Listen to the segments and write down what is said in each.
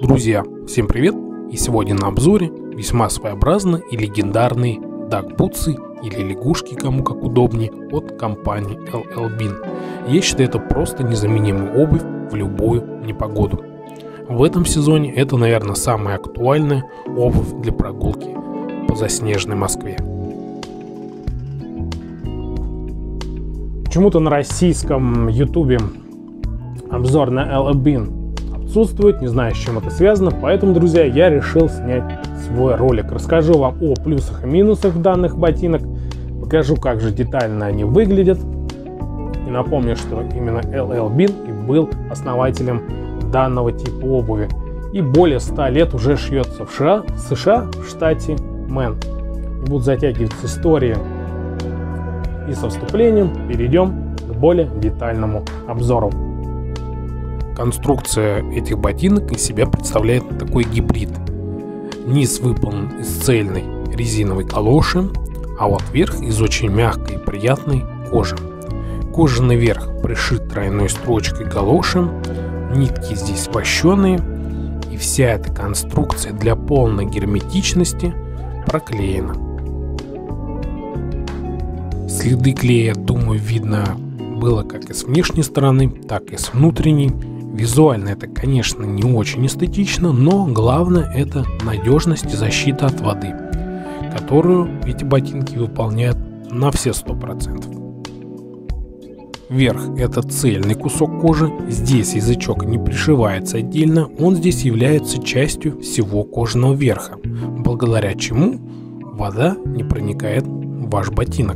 Друзья, всем привет! И сегодня на обзоре весьма своеобразные и легендарные дак-бутсы или лягушки, кому как удобнее, от компании LL Bean. Я считаю, это просто незаменимая обувь в любую непогоду. В этом сезоне это, наверное, самая актуальная обувь для прогулки по заснеженной Москве. Почему-то на российском ютубе обзор на LL Bean отсутствует, не знаю, с чем это связано, поэтому, друзья, я решил снять свой ролик. Расскажу вам о плюсах и минусах данных ботинок, покажу, как же детально они выглядят, и напомню, что именно LL Bean и был основателем данного типа обуви, и более 100 лет уже шьется в США, в штате Мэн. Не буду затягивать истории и со вступлением перейдем к более детальному обзору. Конструкция этих ботинок из себя представляет такой гибрид. Низ выполнен из цельной резиновой калоши, а вот верх из очень мягкой и приятной кожи. Кожаный верх пришит тройной строчкой галоши, нитки здесь вощеные, и вся эта конструкция для полной герметичности проклеена. Следы клея, думаю, видно было как и с внешней стороны, так и с внутренней. Визуально это, конечно, не очень эстетично, но главное это надежность и защита от воды, которую эти ботинки выполняют на все 100%. Верх это цельный кусок кожи, здесь язычок не пришивается отдельно, он здесь является частью всего кожаного верха, благодаря чему вода не проникает в ваш ботинок.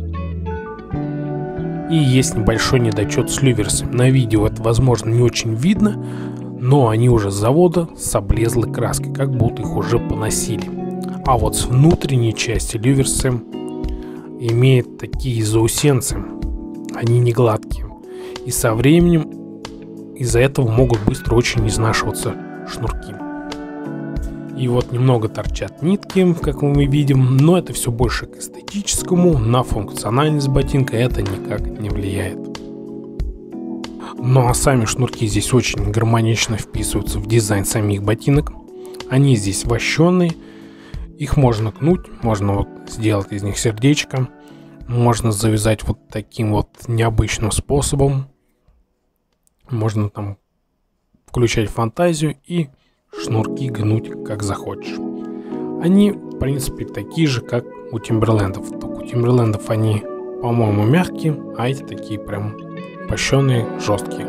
И есть небольшой недочет с люверсами. На видео это, возможно, не очень видно, но они уже с завода с облезлой краской, как будто их уже поносили. А вот с внутренней части люверсы имеют такие заусенцы, они не гладкие. И со временем из-за этого могут быстро очень изнашиваться шнурки. И вот немного торчат нитки, как мы видим, но это все больше к эстетическому, на функциональность ботинка это никак не влияет. Ну а сами шнурки здесь очень гармонично вписываются в дизайн самих ботинок. Они здесь вощеные, их можно гнуть, можно вот сделать из них сердечко, можно завязать вот таким вот необычным способом, можно там включать фантазию и шнурки гнуть как захочешь. Они в принципе такие же, как у Тимберлендов, только у Тимберлендов они, по-моему, мягкие, а эти такие прям пощеные, жесткие.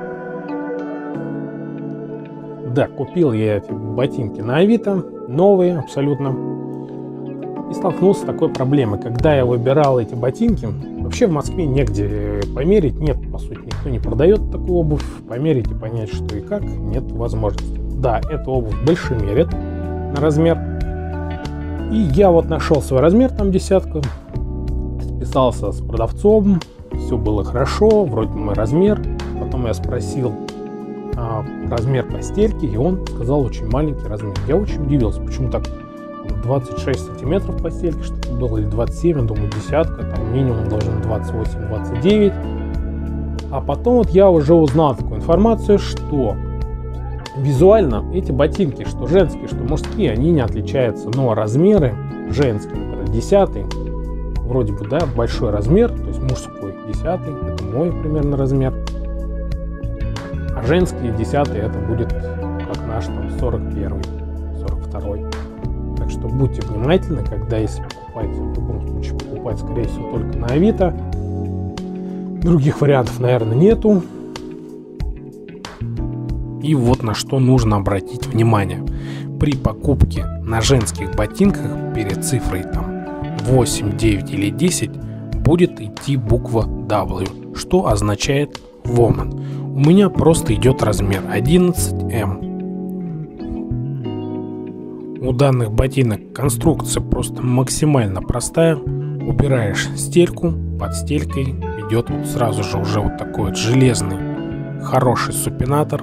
Да, купил я эти ботинки на Авито, новые абсолютно, и столкнулся с такой проблемой. Когда я выбирал эти ботинки, вообще в Москве негде померить, нет, по сути, никто не продает такую обувь, померить и понять, что и как, нет возможности. Да, эту обувь больше мерят на размер. И я вот нашел свой размер, там 10, списался с продавцом, все было хорошо, вроде мой размер. Потом я спросил размер постельки, и он сказал очень маленький размер. Я очень удивился, почему так 26 сантиметров постельки что-то было, или 27, я думаю, 10, там минимум должен 28-29. А потом вот я уже узнал такую информацию, что визуально эти ботинки, что женские, что мужские, они не отличаются, но размеры женские, например, 10, вроде бы, да, большой размер, то есть мужской 10, это мой примерно размер, а женские 10 это будет как наш там 41, 42. Так что будьте внимательны, когда если покупаете, в любом случае покупать, скорее всего, только на Авито, других вариантов, наверное, нету. И вот на что нужно обратить внимание. При покупке на женских ботинках перед цифрой там 8, 9 или 10 будет идти буква W, что означает woman. У меня просто идет размер 11М. У данных ботинок конструкция просто максимально простая. Убираешь стельку, под стелькой идет вот сразу же уже вот такой вот железный хороший супинатор.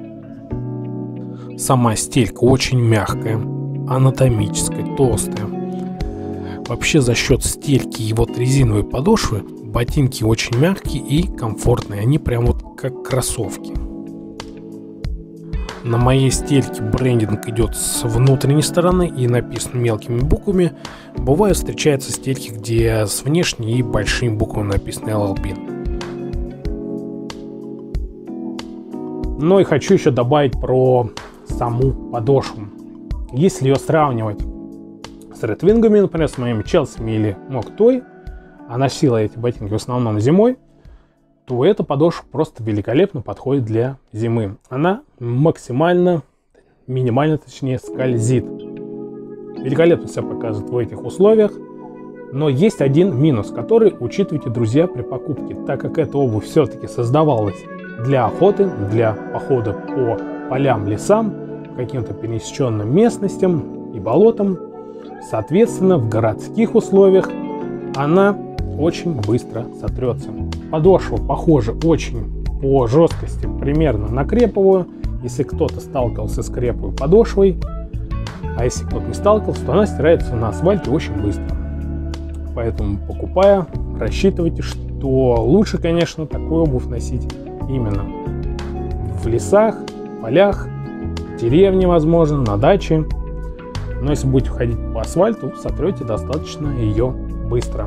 Сама стелька очень мягкая, анатомическая, толстая. Вообще за счет стельки и вот резиновой подошвы ботинки очень мягкие и комфортные. Они прям вот как кроссовки. На моей стельке брендинг идет с внутренней стороны и написан мелкими буквами. Бывает встречаются стельки, где с внешней и большими буквами написано LL Bean. Ну и хочу еще добавить про саму подошву. Если ее сравнивать с Red Wing'ами, например, с моими Челсами или Моктой, а носила эти ботинки в основном зимой, то эта подошва просто великолепно подходит для зимы. Она минимально скользит. Великолепно себя показывает в этих условиях. Но есть один минус, который учитывайте, друзья, при покупке. Так как эта обувь все-таки создавалась для охоты, для похода по полям, лесам, каким-то пересеченным местностям и болотам, соответственно, в городских условиях она очень быстро сотрется. Подошва похожа очень по жесткости примерно на креповую. Если кто-то сталкивался с креповой подошвой, а если кто-то не сталкивался, то она стирается на асфальте очень быстро. Поэтому, покупая, рассчитывайте, что лучше, конечно, такую обувь носить именно в лесах, полях, в деревне, возможно, на даче. Но если будете ходить по асфальту, сотрете достаточно ее быстро.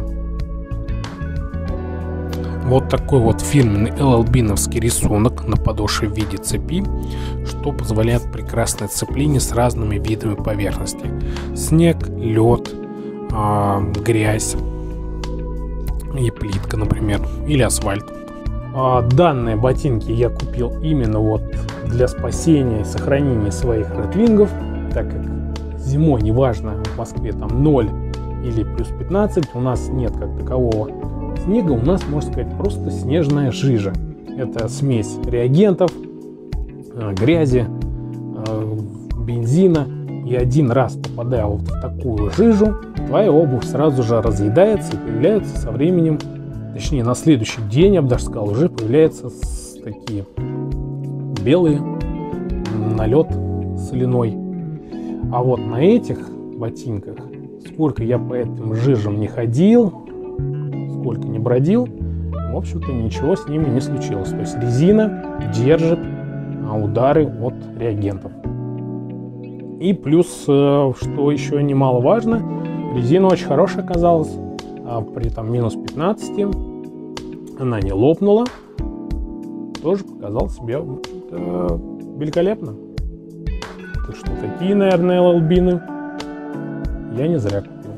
Вот такой вот фирменный LL Bean-овский рисунок на подошве в виде цепи, что позволяет прекрасное сцепление с разными видами поверхности. Снег, лед, грязь и плитка, например, или асфальт. Данные ботинки я купил именно вот для спасения и сохранения своих Red Wing'ов, так как зимой, неважно, в Москве там 0 или плюс 15, у нас нет как такового снега, у нас, можно сказать, просто снежная жижа. Это смесь реагентов, грязи, бензина. И один раз попадая вот в такую жижу, твоя обувь сразу же разъедается и появляется со временем, точнее на следующий день, я бы даже сказал, уже появляются такие белые, налет соляной. А вот на этих ботинках, сколько я по этим жижам не ходил, сколько не бродил, в общем-то ничего с ними не случилось. То есть резина держит удары от реагентов. И плюс, что еще немаловажно, резина очень хорошая оказалась. При там минус 15 она не лопнула. Тоже показал себя великолепно. Так что такие, наверное, LL Bean я не зря купил.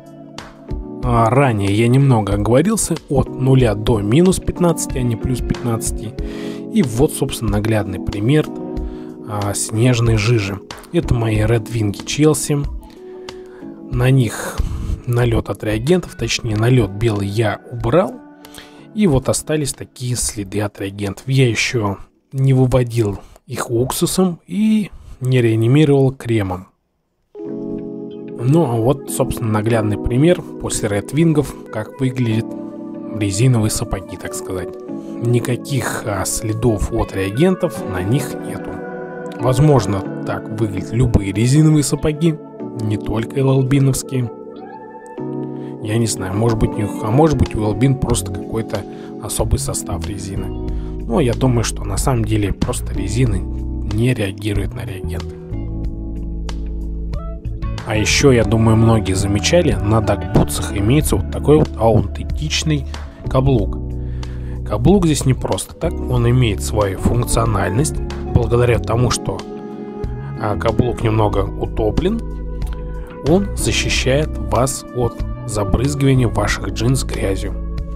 Ранее я немного оговорился от 0 до минус 15, а не плюс 15. И вот, собственно, наглядный пример снежной жижи. Это мои Red Wing Челси. На них налет от реагентов, точнее налет белый я убрал. И вот остались такие следы от реагентов. Я еще не выводил их уксусом и не реанимировал кремом. Ну а вот, собственно, наглядный пример после Red Wing'ов, как выглядят резиновые сапоги, так сказать. Никаких следов от реагентов на них нету. Возможно, так выглядят любые резиновые сапоги, не только LL Bean-овские. Я не знаю, может быть у LL Bean просто какой-то особый состав резины. Но я думаю, что на самом деле просто резина не реагирует на реагенты. А еще, я думаю, многие замечали, на дагбутсах имеется вот такой вот аутентичный каблук. Каблук здесь не просто так, он имеет свою функциональность. Благодаря тому, что каблук немного утоплен, он защищает вас от забрызгивания ваших джинс грязью.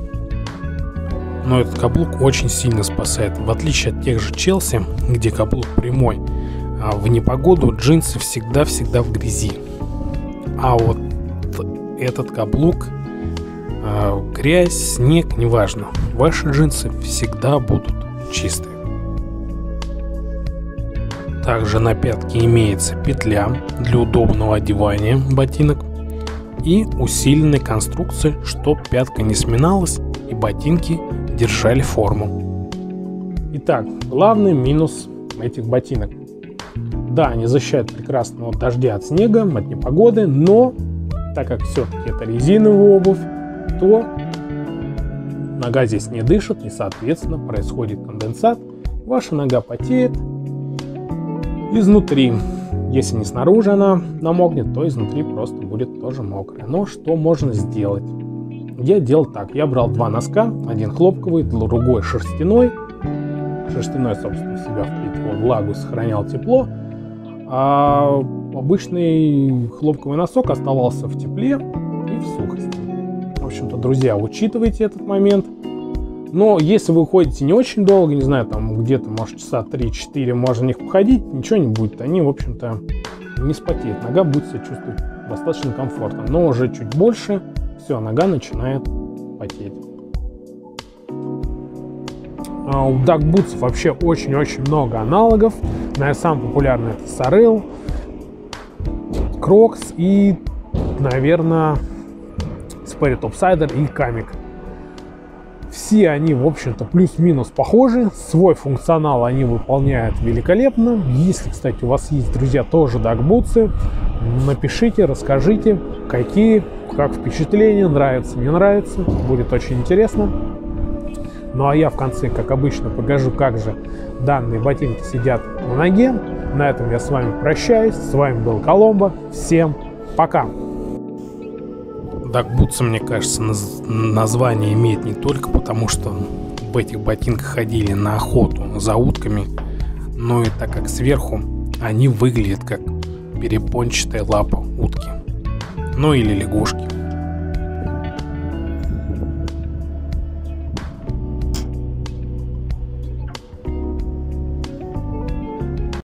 Но этот каблук очень сильно спасает. В отличие от тех же Челси, где каблук прямой, в непогоду джинсы всегда в грязи. А вот этот каблук, грязь, снег, неважно, ваши джинсы всегда будут чистые. Также на пятке имеется петля для удобного одевания ботинок и усиленная конструкция, чтобы пятка не сминалась и ботинки держали форму. Итак, главный минус этих ботинок. Да, они защищают прекрасно от дождя, от снега, от непогоды, но так как все-таки это резиновая обувь, то нога здесь не дышит и, соответственно, происходит конденсат. Ваша нога потеет, изнутри. Если не снаружи она намокнет, то изнутри просто будет тоже мокрая. Но что можно сделать? Я делал так. Я брал два носка. Один хлопковый, другой шерстяной. Шерстяной, собственно, в себя впитывал влагу, сохранял тепло. А обычный хлопковый носок оставался в тепле и в сухости. В общем-то, друзья, учитывайте этот момент. Но если вы ходите не очень долго, не знаю, там где-то, может, часа 3-4 можно в них походить, ничего не будет. Они, в общем-то, не спотеют. Нога будет себя чувствовать достаточно комфортно. Но уже чуть больше, все, нога начинает потеть. У Duck Boots вообще очень-очень много аналогов. Наверное, самый популярный это Sorel, Crocs и, наверное, Sperry Topsider и Kamik. Все они, в общем-то, плюс-минус похожи. Свой функционал они выполняют великолепно. Если, кстати, у вас есть, друзья, тоже Duck Boots, напишите, расскажите, какие, как впечатления, нравится, не нравится. Будет очень интересно. Ну а я в конце, как обычно, покажу, как же данные ботинки сидят на ноге. На этом я с вами прощаюсь. С вами был Коломбо. Всем пока! Duck Boots, мне кажется, название имеет не только потому, что в этих ботинках ходили на охоту за утками, но и так как сверху они выглядят как перепончатая лапа утки, ну или лягушки.